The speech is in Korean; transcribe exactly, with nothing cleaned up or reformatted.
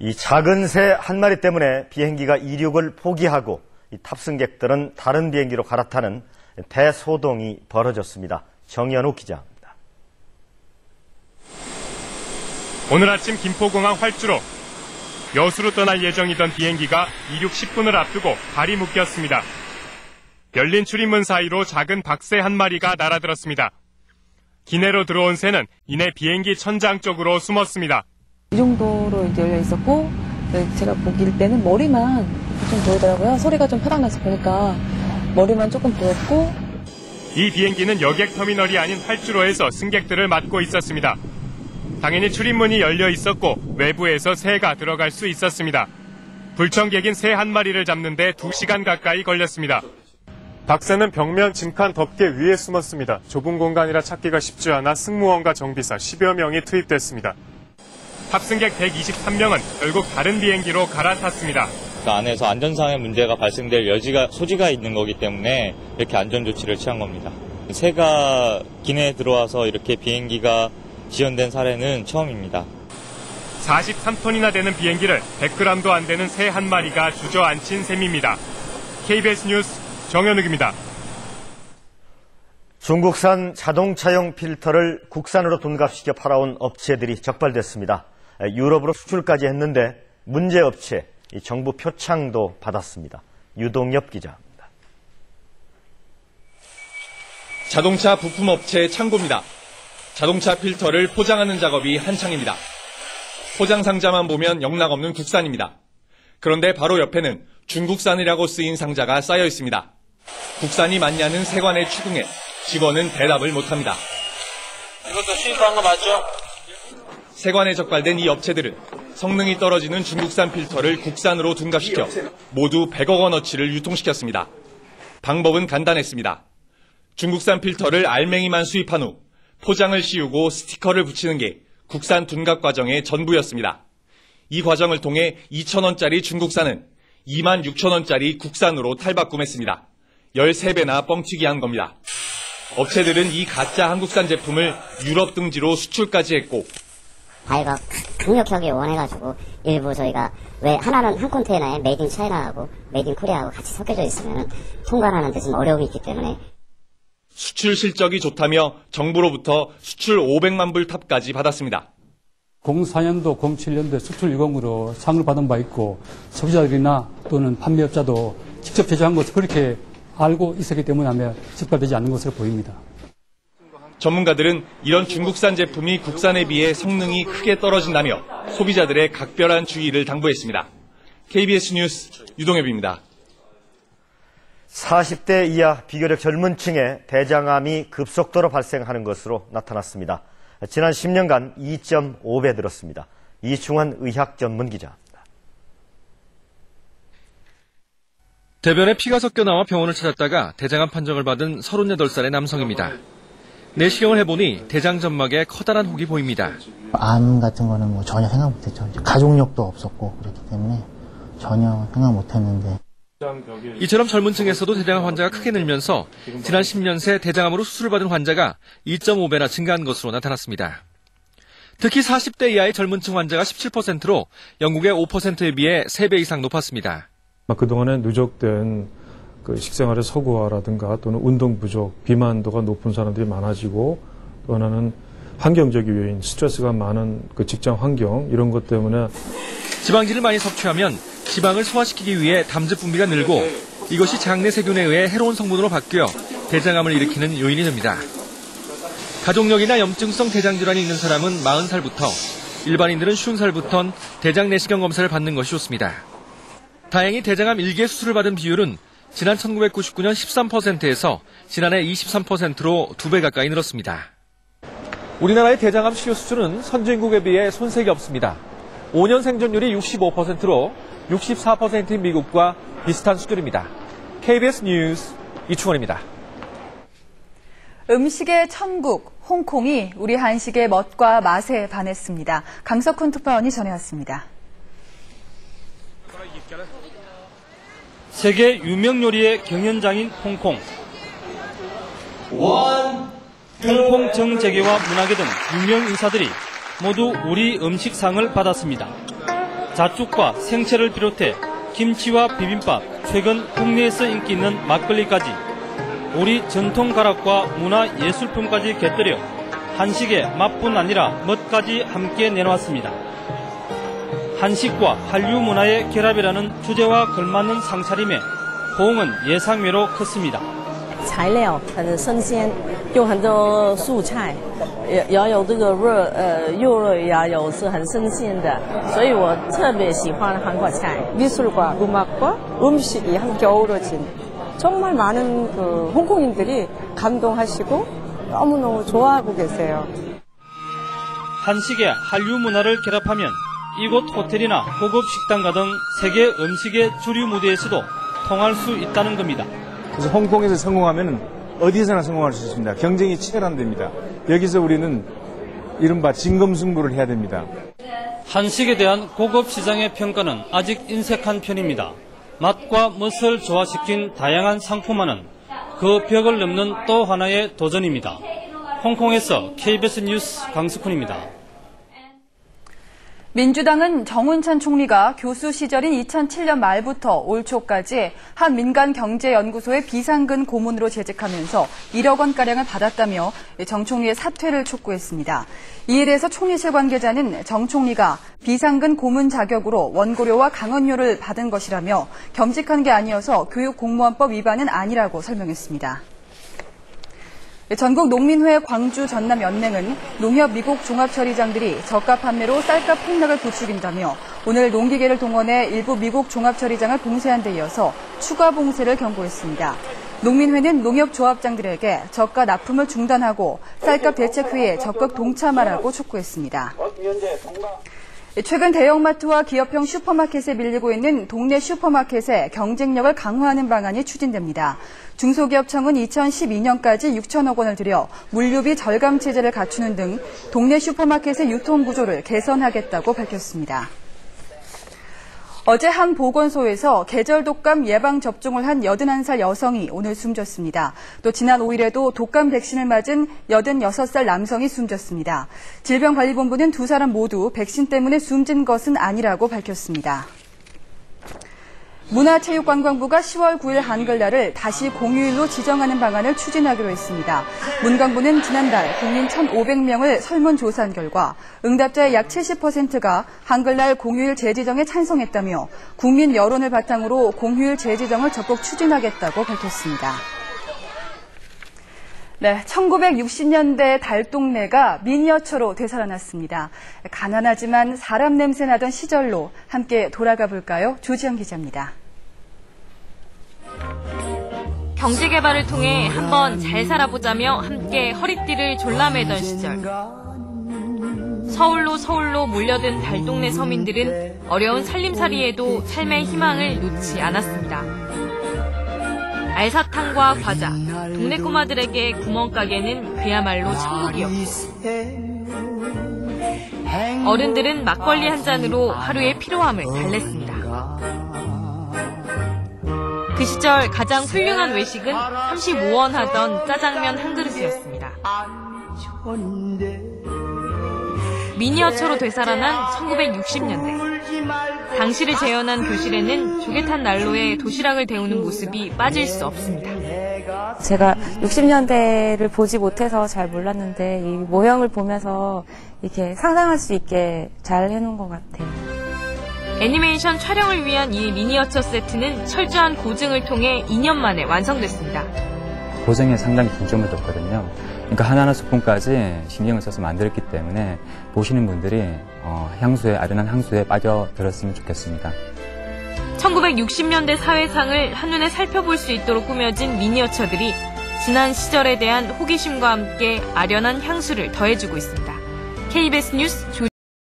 이 작은 새 한 마리 때문에 비행기가 이륙을 포기하고 이 탑승객들은 다른 비행기로 갈아타는 대소동이 벌어졌습니다. 정연욱 기자입니다. 오늘 아침 김포공항 활주로 여수로 떠날 예정이던 비행기가 이륙 십 분을 앞두고 발이 묶였습니다. 열린 출입문 사이로 작은 박새 한 마리가 날아들었습니다. 기내로 들어온 새는 이내 비행기 천장 쪽으로 숨었습니다. 이 정도로 이제 열려 있었고 제가 보길 때는 머리만 좀 보이더라고요. 소리가 좀 파닥나서 보니까 머리만 조금 보였고. 이 비행기는 여객 터미널이 아닌 활주로에서 승객들을 맞고 있었습니다. 당연히 출입문이 열려 있었고 외부에서 새가 들어갈 수 있었습니다. 불청객인 새 한 마리를 잡는데 두 시간 가까이 걸렸습니다. 박새는 벽면 짐칸 덮개 위에 숨었습니다. 좁은 공간이라 찾기가 쉽지 않아 승무원과 정비사 십여 명이 투입됐습니다. 탑승객 백이십삼 명은 결국 다른 비행기로 갈아탔습니다. 그 안에서 안전상의 문제가 발생될 여지가 소지가 있는 거기 때문에 이렇게 안전조치를 취한 겁니다. 새가 기내에 들어와서 이렇게 비행기가 지연된 사례는 처음입니다. 사십삼 톤이나 되는 비행기를 백 그램도 안 되는 새 한 마리가 주저앉힌 셈입니다. 케이비에스 뉴스 정연욱입니다. 중국산 자동차용 필터를 국산으로 둔갑시켜 팔아온 업체들이 적발됐습니다. 유럽으로 수출까지 했는데 문제업체, 정부 표창도 받았습니다. 유동엽 기자입니다. 자동차 부품업체 창고입니다. 자동차 필터를 포장하는 작업이 한창입니다. 포장 상자만 보면 영락없는 국산입니다. 그런데 바로 옆에는 중국산이라고 쓰인 상자가 쌓여 있습니다. 국산이 맞냐는 세관의 추궁에 직원은 대답을 못합니다. 이것도 수입한 거 맞죠? 세관에 적발된 이 업체들은 성능이 떨어지는 중국산 필터를 국산으로 둔갑시켜 모두 백억 원어치를 유통시켰습니다. 방법은 간단했습니다. 중국산 필터를 알맹이만 수입한 후 포장을 씌우고 스티커를 붙이는 게 국산 둔갑 과정의 전부였습니다. 이 과정을 통해 이천 원짜리 중국산은 이만 육천 원짜리 국산으로 탈바꿈했습니다. 열세 배나 뻥튀기 한 겁니다. 업체들은 이 가짜 한국산 제품을 유럽 등지로 수출까지 했고 바이가 강력하게 원해가지고 일부 저희가 왜 하나는 한 컨테이너에 메이드 인 차이나하고 메이드 인 코리아하고 같이 섞여져 있으면 통관하는 데 좀 어려움이 있기 때문에 수출 실적이 좋다며 정부로부터 수출 오백만 불 탑까지 받았습니다. 공사 년도, 공칠 년도에 수출 유공으로 상을 받은 바 있고 소비자들이나 또는 판매업자도 직접 제조한 것을 그렇게 알고 있었기 때문에 아마 적발되지 않는 것으로 보입니다. 전문가들은 이런 중국산 제품이 국산에 비해 성능이 크게 떨어진다며 소비자들의 각별한 주의를 당부했습니다. 케이비에스 뉴스 유동엽입니다. 사십 대 이하 비교적 젊은 층에 대장암이 급속도로 발생하는 것으로 나타났습니다. 지난 십 년간 이 점 오 배 늘었습니다. 이충환 의학 전문 기자입니다. 대변에 피가 섞여 나와 병원을 찾았다가 대장암 판정을 받은 서른여덟 살의 남성입니다. 내시경을 해보니 대장 점막에 커다란 혹이 보입니다. 암 같은 거는 뭐 전혀 생각 못했죠. 가족력도 없었고 그렇기 때문에 전혀 생각 못했는데. 이처럼 젊은 층에서도 대장암 환자가 크게 늘면서 지난 십 년 새 대장암으로 수술을 받은 환자가 이 점 오 배나 증가한 것으로 나타났습니다. 특히 사십 대 이하의 젊은 층 환자가 십칠 퍼센트로 영국의 오 퍼센트에 비해 세 배 이상 높았습니다. 그동안에 누적된 그 식생활의 서구화라든가 또는 운동 부족, 비만도가 높은 사람들이 많아지고 또 하나는 환경적인 요인, 스트레스가 많은 그 직장 환경 이런 것 때문에 지방질을 많이 섭취하면 지방을 소화시키기 위해 담즙 분비가 늘고 이것이 장내 세균에 의해 해로운 성분으로 바뀌어 대장암을 일으키는 요인이 됩니다. 가족력이나 염증성 대장질환이 있는 사람은 마흔 살부터 일반인들은 쉰 살부터 대장 내시경 검사를 받는 것이 좋습니다. 다행히 대장암 일 개 수술을 받은 비율은 지난 천구백구십구 년 십삼 퍼센트에서 지난해 이십삼 퍼센트로 두 배 가까이 늘었습니다. 우리나라의 대장암 치료 수준은 선진국에 비해 손색이 없습니다. 오 년 생존율이 육십오 퍼센트로 육십사 퍼센트인 미국과 비슷한 수준입니다. 케이비에스 뉴스 이충원입니다. 음식의 천국, 홍콩이 우리 한식의 멋과 맛에 반했습니다. 강석훈 특파원이 전해왔습니다. 세계 유명 요리의 경연장인 홍콩. 홍콩 정재계와 문화계 등 유명 인사들이 모두 우리 음식상을 받았습니다. 자축과 생채를 비롯해 김치와 비빔밥, 최근 국내에서 인기 있는 막걸리까지 우리 전통 가락과 문화 예술품까지 곁들여 한식의 맛뿐 아니라 멋까지 함께 내놓았습니다. 한식과 한류 문화의 결합이라는 주제와 걸맞는 상차림에 호응은 예상외로 컸습니다. 材料很生鲜，用很多素菜，也也有这个肉，呃，肉类也有是很新鲜的，所以我特别喜欢韩国菜。 미술과 음악과 음식이 함께 어우러진 정말 많은 그 홍콩인들이 감동하시고 너무너무 좋아하고 계세요. 한식의 한류 문화를 결합하면 이곳 호텔이나 고급 식당가 등 세계 음식의 주류 무대에서도 통할 수 있다는 겁니다. 그래서 홍콩에서 성공하면 어디서나 성공할 수 있습니다. 경쟁이 치열한 데입니다. 여기서 우리는 이른바 진검승부를 해야 됩니다. 한식에 대한 고급 시장의 평가는 아직 인색한 편입니다. 맛과 멋을 조화시킨 다양한 상품화는 그 벽을 넘는 또 하나의 도전입니다. 홍콩에서 케이비에스 뉴스 강수훈입니다. 민주당은 정운찬 총리가 교수 시절인 이천칠 년 말부터 올 초까지 한 민간 경제연구소의 비상근 고문으로 재직하면서 일억 원가량을 받았다며 정 총리의 사퇴를 촉구했습니다. 이에 대해서 총리실 관계자는 정 총리가 비상근 고문 자격으로 원고료와 강언료를 받은 것이라며 겸직한 게 아니어서 교육공무원법 위반은 아니라고 설명했습니다. 전국 농민회 광주 전남 연맹은 농협 미국 종합처리장들이 저가 판매로 쌀값 폭락을 부추긴다며 오늘 농기계를 동원해 일부 미국 종합처리장을 봉쇄한 데 이어서 추가 봉쇄를 경고했습니다. 농민회는 농협조합장들에게 저가 납품을 중단하고 쌀값 대책회의에 적극 동참하라고 촉구했습니다. 최근 대형마트와 기업형 슈퍼마켓에 밀리고 있는 동네 슈퍼마켓의 경쟁력을 강화하는 방안이 추진됩니다. 중소기업청은 이천십이 년까지 육천억 원을 들여 물류비 절감 체제를 갖추는 등 동네 슈퍼마켓의 유통구조를 개선하겠다고 밝혔습니다. 어제 한 보건소에서 계절 독감 예방 접종을 한 여든한 살 여성이 오늘 숨졌습니다. 또 지난 오 일에도 독감 백신을 맞은 여든여섯 살 남성이 숨졌습니다. 질병관리본부는 두 사람 모두 백신 때문에 숨진 것은 아니라고 밝혔습니다. 문화체육관광부가 시월 구일 한글날을 다시 공휴일로 지정하는 방안을 추진하기로 했습니다. 문광부는 지난달 국민 천오백 명을 설문조사한 결과 응답자의 약 칠십 퍼센트가 한글날 공휴일 재지정에 찬성했다며 국민 여론을 바탕으로 공휴일 재지정을 적극 추진하겠다고 밝혔습니다. 네, 천구백육십 년대 달동네가 미니어처로 되살아났습니다. 가난하지만 사람 냄새 나던 시절로 함께 돌아가 볼까요? 조지영 기자입니다. 경제개발을 통해 한번 잘 살아보자며 함께 허리띠를 졸라매던 시절. 서울로 서울로 몰려든 달동네 서민들은 어려운 살림살이에도 삶의 희망을 놓지 않았습니다. 알사탕과 과자, 동네 꼬마들에게 구멍가게는 그야말로 천국이었고 어른들은 막걸리 한 잔으로 하루의 피로함을 달랬습니다. 그 시절 가장 훌륭한 외식은 삼십오 원 하던 짜장면 한 그릇이었습니다. 미니어처로 되살아난 천구백육십 년대. 당시를 재현한 교실에는 조개탄 난로에 도시락을 데우는 모습이 빠질 수 없습니다. 제가 육십 년대를 보지 못해서 잘 몰랐는데 이 모형을 보면서 이렇게 상상할 수 있게 잘 해놓은 것 같아요. 애니메이션 촬영을 위한 이 미니어처 세트는 철저한 고증을 통해 이 년 만에 완성됐습니다. 고증에 상당히 중점을 뒀거든요. 그러니까 하나하나 소품까지 신경을 써서 만들었기 때문에 보시는 분들이 어, 향수에, 아련한 향수에 빠져들었으면 좋겠습니다. 천구백육십 년대 사회상을 한눈에 살펴볼 수 있도록 꾸며진 미니어처들이 지난 시절에 대한 호기심과 함께 아련한 향수를 더해주고 있습니다. 케이비에스 뉴스 조